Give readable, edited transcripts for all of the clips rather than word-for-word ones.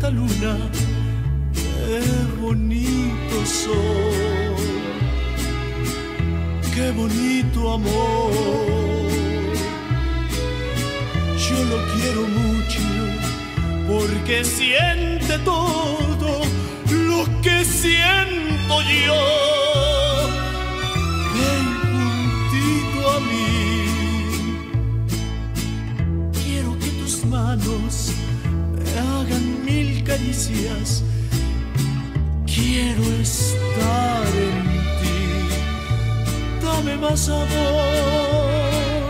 bonita luna, qué bonito sol, qué bonito amor. Yo lo quiero mucho porque siente todo lo que siento yo. Ven juntito a mí, quiero que tus manos me hagan mil caricias. Quiero estar en ti, dame más amor,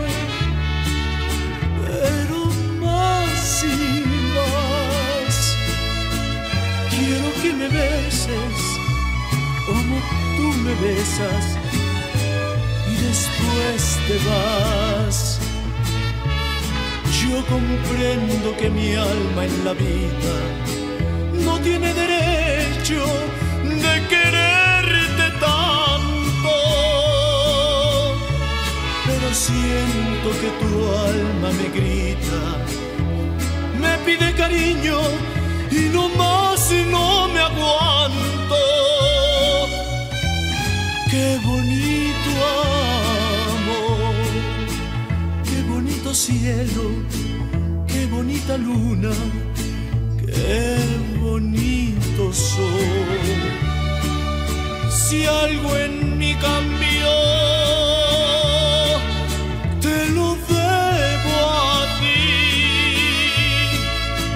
pero más y más. Quiero que me beses como tú me besas y después te vas. Yo comprendo que mi alma en la vida no tiene derecho de quererte tanto, pero siento que tu alma me grita, me pide cariño y no más y no me aguanto. Qué bonito amor, qué bonito cielo, qué bonita luna, qué bonito sol. Si algo en mí cambió, te lo debo a ti,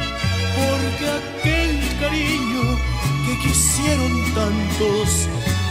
porque aquel cariño que quisieron tantos